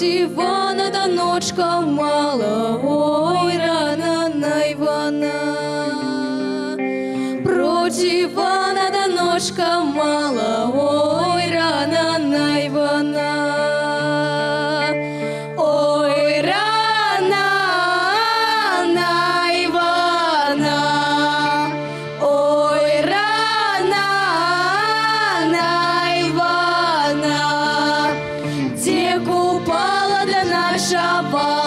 Ивана да ночка мала, ой, рано на Ивана. Против Ивана да ночка мала, ой, рано на Ивана. Ой, рано на Ивана. Ой, рано на Ивана. Где купала да наша